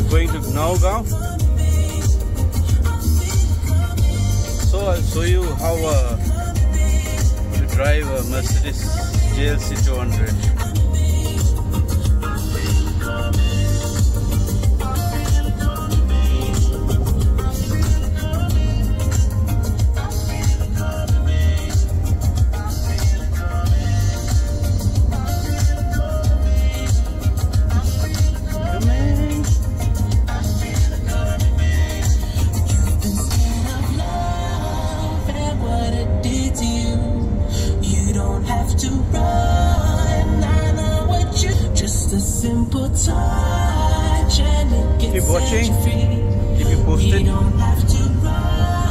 going to Nagaon. So I'll show you how to drive a Mercedes GLC 200. Keep watching, keep you posted.